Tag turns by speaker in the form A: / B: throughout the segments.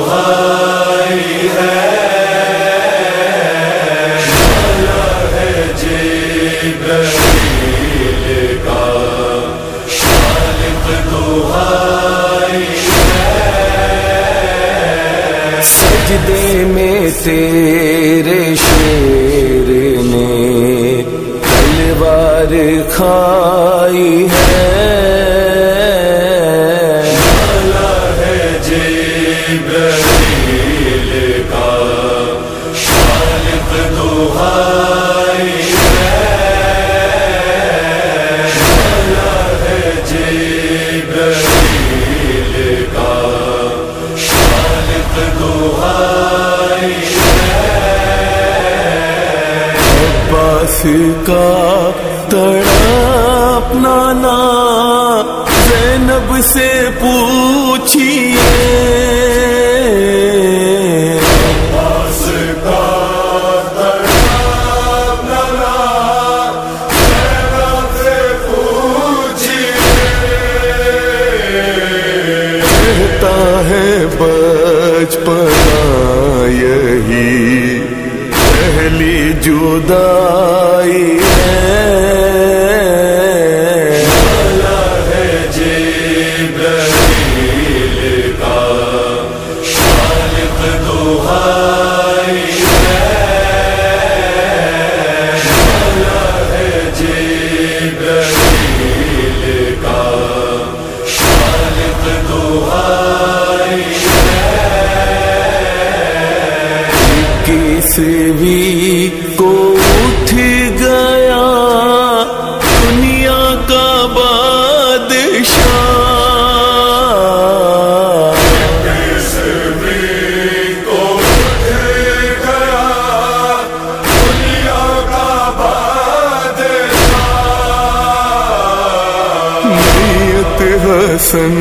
A: دہائی ہے، شعلہ ہے جبریل کا، خالق دہائی ہے۔
B: سجدے میں تیرے شیر نے تلوار کھائی ہے،
A: شعلہ ہے جبریل کا، خالق دہائی ہے، شعلہ ہے جبریل کا، خالق دہائی
B: عباس کا تڑپنا نا زینب سے پوچھئے،
A: عباس کا تڑپنا نا زینب سے پوچھئے،
B: کہتا ہے بچپنا یہی پہلی جدائی ہے،
A: شعلہ ہے جبریل کا، خالق دہائی ہے، شعلہ ہے جبریل کا، خالق دہائی
B: کسوی کو اٹھ گیا دنیا کا بادشاہ،
A: کسوی کو اٹھ گیا دنیا کا بادشاہ،
B: نیت حسن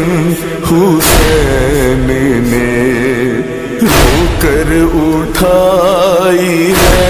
B: حسین نے رو کر اٹھائی ہے،